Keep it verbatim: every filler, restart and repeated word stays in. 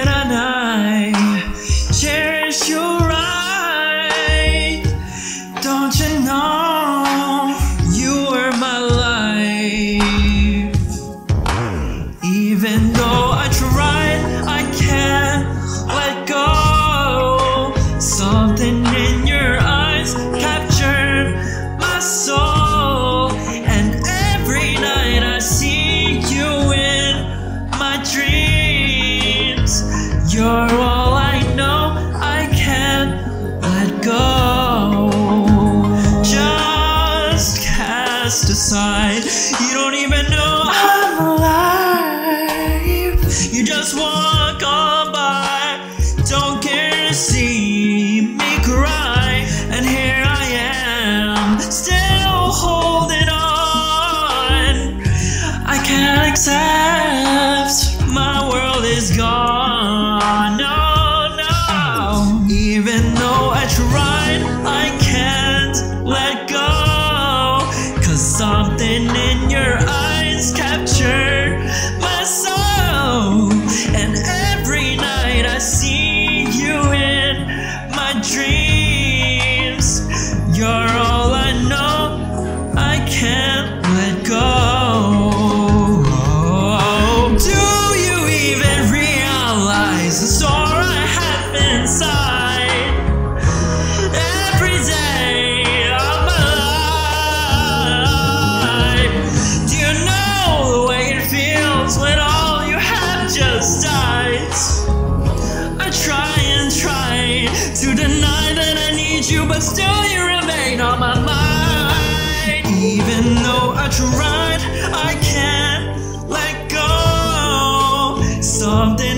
and I cherish you right. Don't you know you were my life? Even though I tried, I can't let go. Something in your eyes captured my soul, and every night I see you in my dreams. You're all I know, I can't let go. Just cast aside, you don't even know I'm alive. You just walk on by, don't care to see me cry, and here I am, still holding on. I can't accept my world is gone. No, no. Even though I tried, I can't let go, 'cause something in your eyes captured my soul, and every night I see you in my dreams. You're all I know, I can't let go. Do you even realize the store I have inside? Every day of my life. Do you know the way it feels when all you have just died? I try and try to deny that I need you, but still you remain on my mind. Even though I tried, I can't let go. Something